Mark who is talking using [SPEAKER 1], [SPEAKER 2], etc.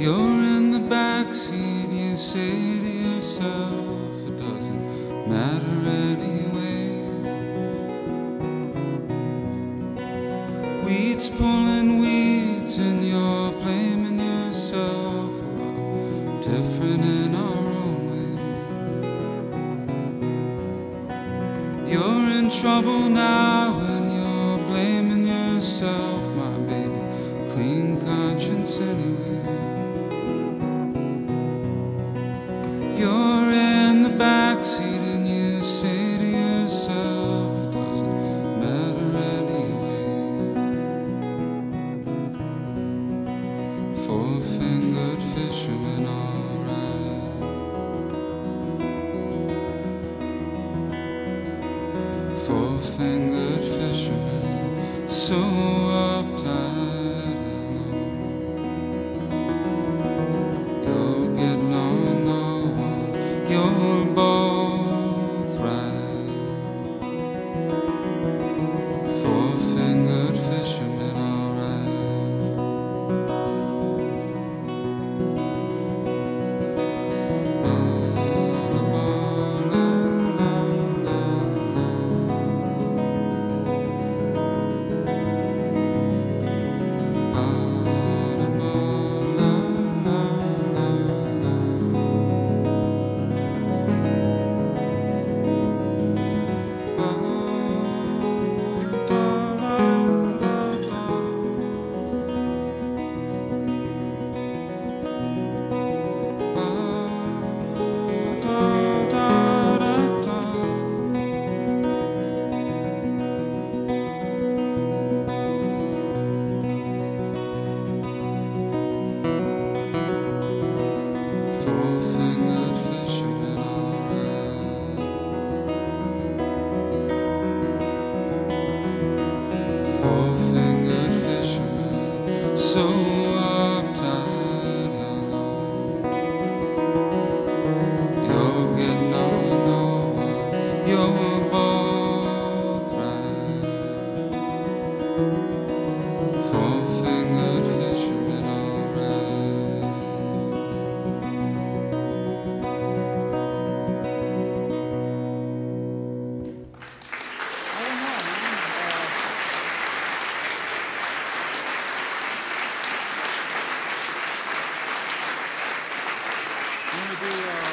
[SPEAKER 1] You're in the backseat, you say to yourself, it doesn't matter anyway. Weeds pulling weeds and you're blaming yourself. We're all different in our own way. You're in trouble now and you're blaming yourself, my baby, clean conscience anyway. You're in the backseat and you say to yourself, it doesn't matter anyway. Four-fingered fisherman, alright. Four-fingered fisherman, so uptight and low. You're getting on no one, you're both right. Four-fingered fisherman, alright. Four-fingered fisherman, alright. Four-fingered fisherman, so uptight and low. You're getting on no one, you're both right. Four-fingered fisherman, alright.
[SPEAKER 2] I'm gonna do